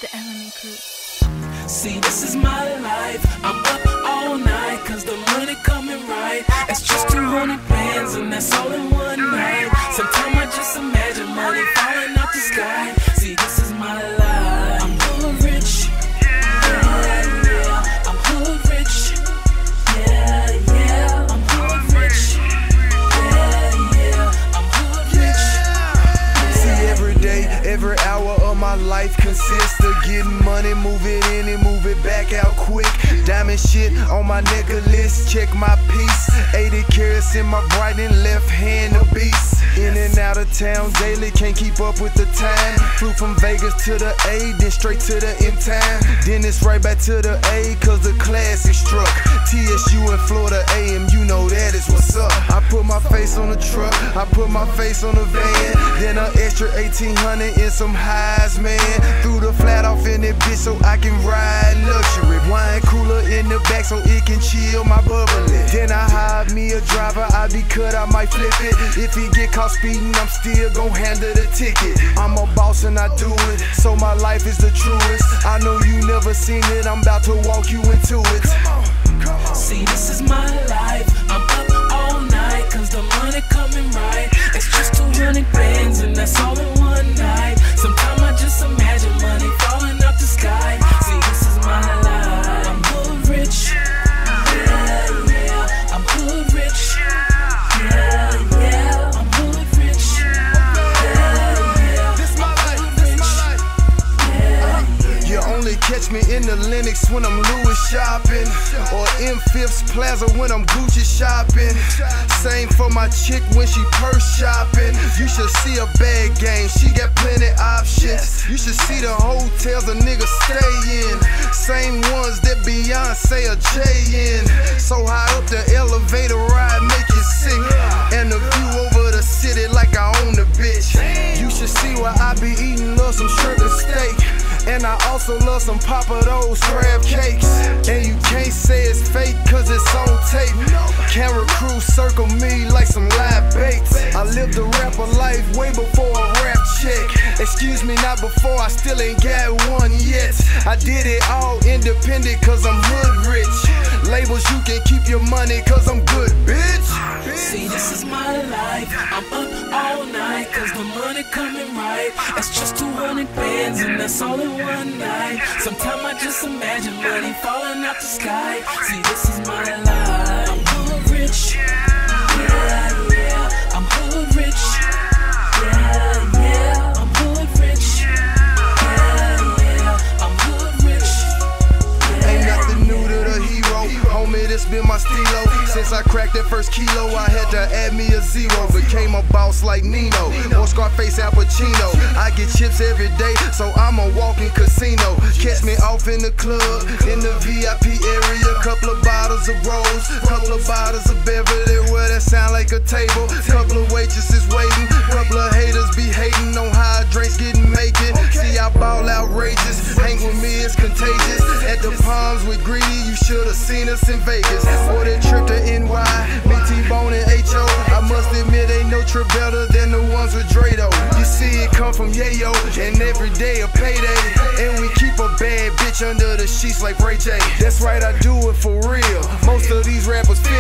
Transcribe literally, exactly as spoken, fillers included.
The Eleni Crew. See, this is my life. I'm up all night, cause the money coming right. It's just two hundred bands and that's all in one night. Sometimes I just imagine money falling out the sky. See, this is my life. I'm hood rich. Yeah, yeah. I'm hood rich. Yeah, yeah. I'm hood rich. Yeah, yeah. I'm hood rich. Yeah. See, every day, every hour of my life consists of getting money, move it in and move it back out quick. Diamond shit on my necklace, check my piece. eighty carats in my right and left hand, a beast. In and out of town daily, can't keep up with the time. Flew from Vegas to the A, then straight to the in time. Then it's right back to the A, cause the classic struck. T S U in Florida A M, you know that is what's up. I put my face on the truck, I put my face on the van. Then an extra eighteen hundred in some highs, man. Threw the flat off in that bitch so I can ride luxury. Wine cooler in the back so it can chill my bubbly. Then I hired me a driver, I be cut, I might flip it. If he get caught speeding, I'm still gon' handle the ticket. I'm a boss and I do it, so my life is the truest. I know you never seen it, I'm about to walk you into it. Come on, come on. See, this is my life. I'm up all night, cause the money coming right. It's just two hundred bands and that's all in one night. Sometimes I just imagine money falling out the sky. See, this is my life. I'm hood rich. Yeah, yeah. I'm hood rich. Yeah, yeah. I'm hood rich. Yeah, yeah. This my life, this my life. Uh-huh. You only catch me in the Lennox when I'm Louis shopping, or M Fifth's Plaza when I'm Gucci shopping. Same for my chick when she purse shopping. You should see a bag game, she got plenty options. You should see the hotels a nigga stay in, same ones that Beyonce or Jay in. So high up the elevator ride make you sick, and the view over the city like I own the bitch. You should see where I be eating, love some shrimp and steak. And I also love some Papa those crab cakes. And you can't say it's fake cause it's on tape. Camera crew circle me like some live baits. I lived a rapper life way before a rap check. Excuse me, not before, I still ain't got one yet. I did it all independent cause I'm hood rich. Labels, you can keep your money cause I'm good, bitch. See, this is my life. I'm up all night, cause the money coming right. It's just two hundred bands and that's all in one night. Sometimes I just imagine money falling out the sky. See, this is my life. I'm hood rich. Yeah, yeah. I'm hood rich. Yeah, yeah. I'm hood rich. Yeah, yeah. I'm hood rich. Yeah. Ain't nothing new to the hero, homie, this been my stilo. Since I cracked that first kilo, I had to add me a zero. Became a boss like Nino, or Scarface Al Pacino. I get chips every day, so I'm a walking casino. Catch me off in the club, in the V I P area. Couple of bottles of Rose, couple of bottles of Beverly, where that sound like a table. Couple of waitresses waiting, couple of haters be hating on how drinks getting making. See, I ball outrageous, hang with me, it's contagious. At the Palms with Greedy, you should've seen us in Vegas. Or that trip to N Y, me, T-Bone and H O. I must admit, ain't no trip better than the ones with Drado. You see it come from Yayo, and every day a payday. And we keep a bad bitch under the sheets like Ray J. That's right, I do it for real. Most of these rappers feel